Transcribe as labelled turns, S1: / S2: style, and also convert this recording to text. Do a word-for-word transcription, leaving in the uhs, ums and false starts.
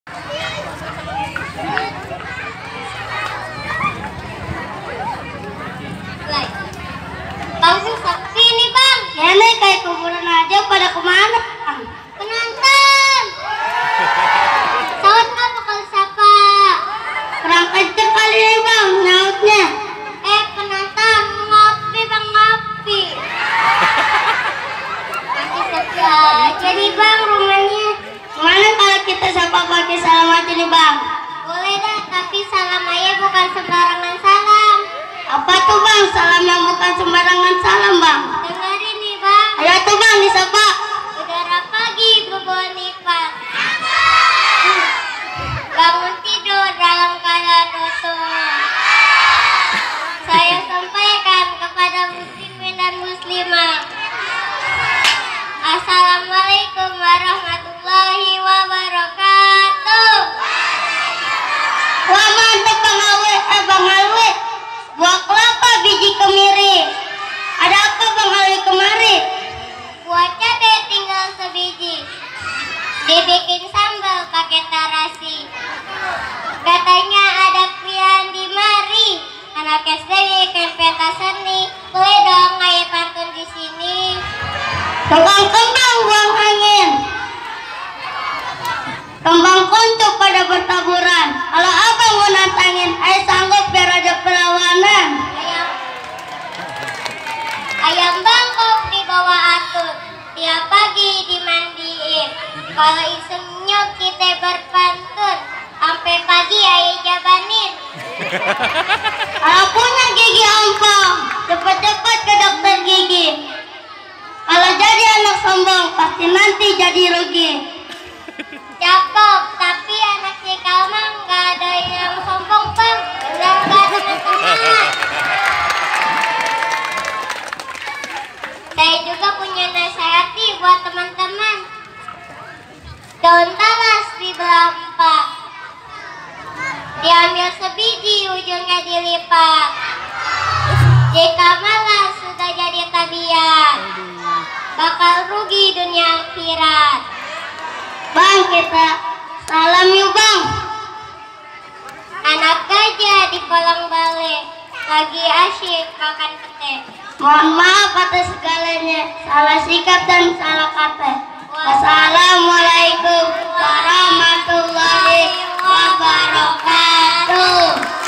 S1: Bang, sepi nih bang.
S2: Ya nih kayak kuburan aja, pada kemana?
S1: Penonton. Saut nggak bakal sapa.
S2: Kurang kenceng kali nih bang, nyautnya.
S1: Eh penonton, ngopi bang ngopi. Masih sepi aja nih bang rumahnya.
S2: Gimana kalau kita sapa pakai salam aja nih bang?
S1: Boleh dah, tapi salam aja bukan sembarangan salam.
S2: Apa tuh bang? Salam yang bukan sembarangan salam bang.
S1: Dengerin nih bang.
S2: Ayo tuh bang disapa.
S1: Udara pagi berbawa nifas. Bangun tidur dalam keadaan utuh. Saya sampaikan kepada muslimin dan muslimah. Assalamualaikum warahmatullahi wabarakatuh.
S2: Wah mantep bang Alwi, eh bang Alwi. Buah kelapa biji kemiri. Ada apa bang Alwi kemari?
S1: Buah cabai tinggal sebiji. Dibikin sambal pakai tarasi. Katanya ada pilihan di mari. Anak S D bikin pentas seni. Boleh dong ngayat pantun di sini.
S2: Tukang kembang buang angin. Kembang kuncup pada bertaburan. Kalau abang mau nantangin, ayo sanggup biar ada perlawanan.
S1: Ayam, ayam bangkok dibawa atur. Tiap pagi dimandiin. Kalau iseng nyok kita berpantun. Sampai pagi ayo jabanin.
S2: Kalau punya gigi ompong, cepet-cepet ke dokter gigi. Kalau jadi anak sombong, pasti nanti jadi rugi.
S1: Cakep, tapi anak si Kalmang nggak ada yang sombong bang. Udah nggak teman-teman. Saya juga punya nasihat nih buat teman-teman. Daun talas dibelah empat. Diambil sebiji, ujungnya dilipat. Jika malas sudah jadi tabiat, bakal rugi dunia akhirat.
S2: Bang, kita salam yuk bang.
S1: Anak gajah di kolam bale lagi asyik makan pete.
S2: Mohon maaf atas segalanya, salah sikap dan salah kata. Wassalamualaikum warahmatullahi wabarakatuh.